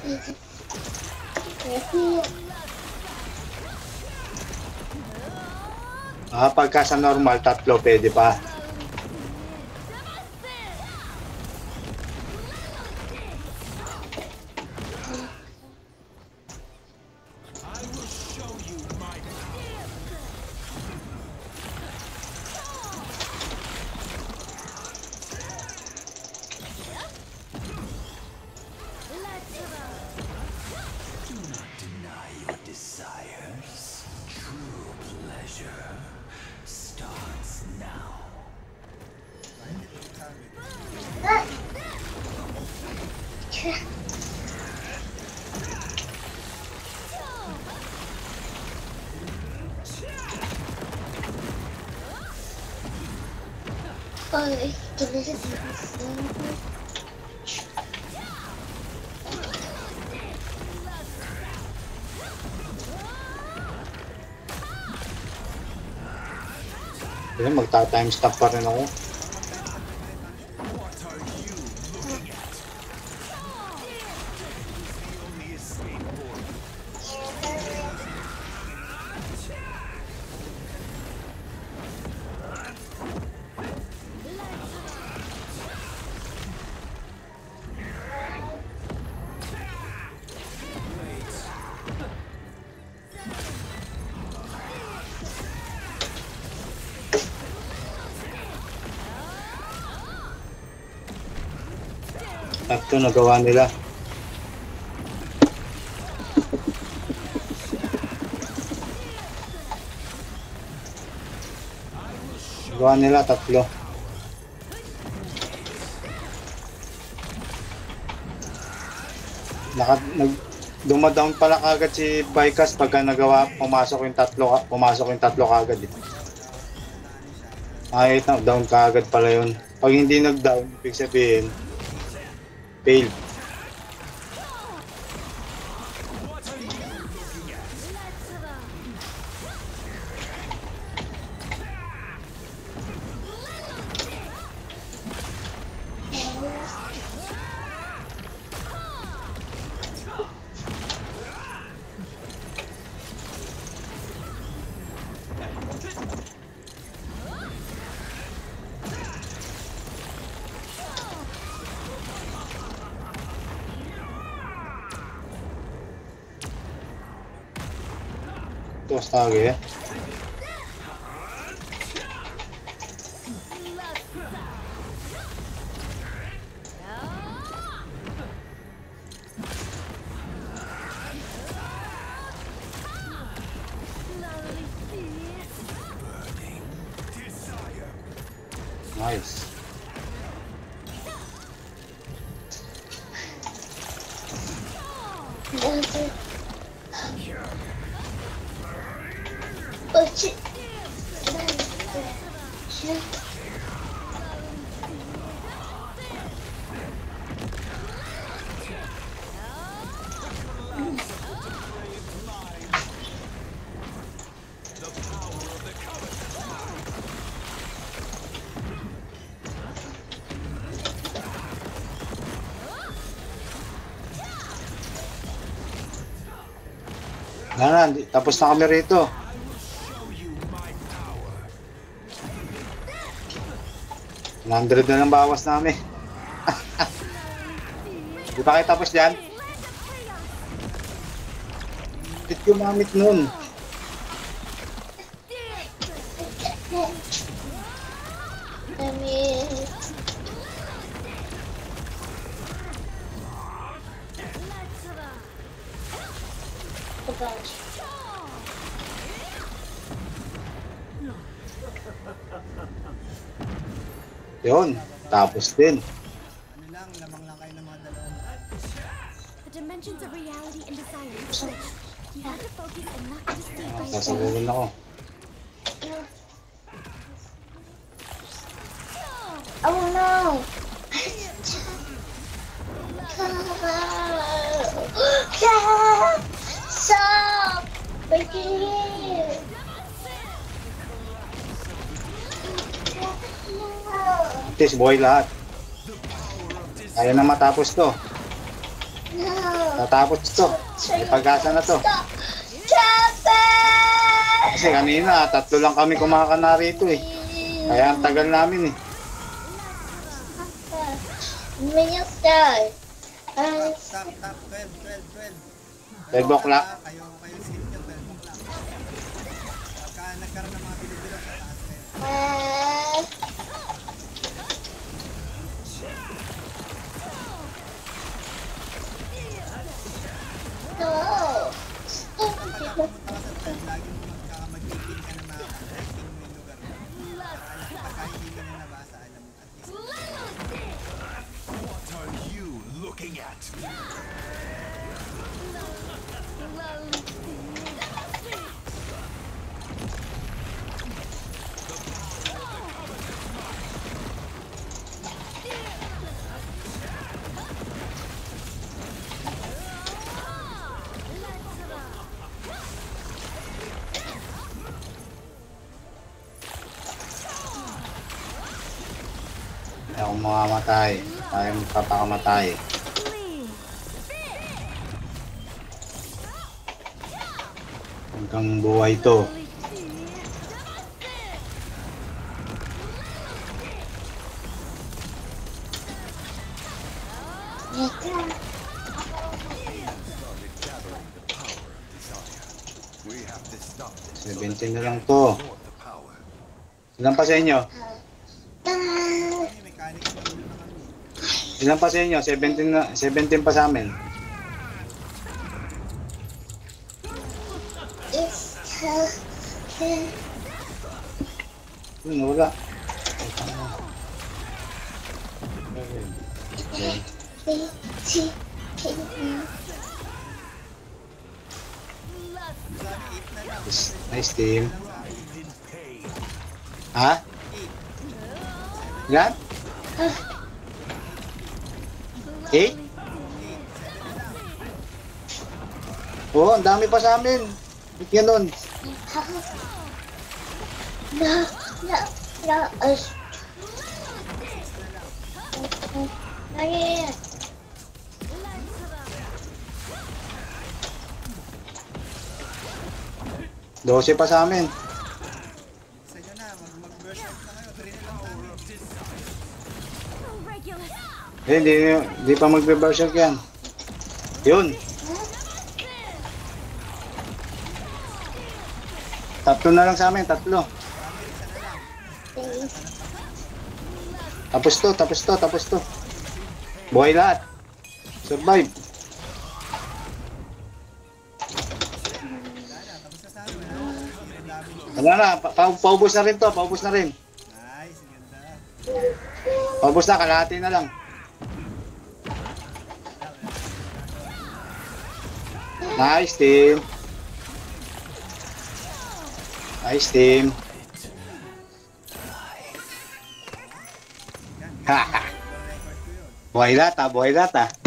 Pagka sa normal, 3 pwede pa. Ay, tuloy. Magta-time stop pa rin ako. Ito nagawa nila. Nagawa nila 3. Dumadown pala kagad si Vikas pagka nagawa, pumasok yung 3 kagad. Ay, down kagad pala yun. Pag hindi nag-down, ibig sabihin fail. Ito astaga ya. Nice. Oh shit. Tapos na kami rito. $100 na lang bawas namin. Di pa kayo tapos dyan? Bit gumamit nun. Yun, tapos din. Lamang lang kayo ng mga dalawang. The dimensions of reality and desire switch. You have to focus and not just stay by Sasabuhin ako. Oh no! Stop! Breaking here! Tis, buhay lahat. Kaya na matapos to. No. Tatapos to. May pag-asa na to. Stop. Chopper! Kasi kanina, 3 lang kami kumakana rito eh. Kaya ang tagal namin eh. Minions die. Top, 12. 12 o'clock. Kayo skip nyo, 12 o'clock. Pagka nagkaroon ng mga bilibilo sa taas kayo. No. Pagka pumunta ka sa 12, lagi mo magkakamag-ipin ka ng mga connecting mo yung lugar mo. Pagka hindi ka na nabasa, alam mo, at least. What are you looking at? Ayaw akong mamamatay. Ayaw magpapakamatay. Hanggang buhay to. We have to stop this. 17 na lang to. Ignore the power. Ilan pa sa inyo? May mechanic na ulo na kami. Ilan pa sa inyo? 17 na, 17 pa sa amin. Wala. Nice team. Ha? Ilan? 8? Oo, ang dami pa sa amin. Ba't ganun? No, no, no. Ayan. 12 pa sa amin. Sa inyo na, mag-burst out na kayo. 3 na lang tayo. Regulus. Hindi pa magbe-berserk yan. Yun. 3 na lang sa amin, 3. Tapos to. Buhay lahat. Survive. Tapos na sa amin. Zero damage. Ano na, paubos na rin to, paubos na rin. Nice, ganda. Paubos na, kalahati na lang. Nice team. Nice team. Haha. Record ko yun. Buhay lahat ha, buhay lahat ha.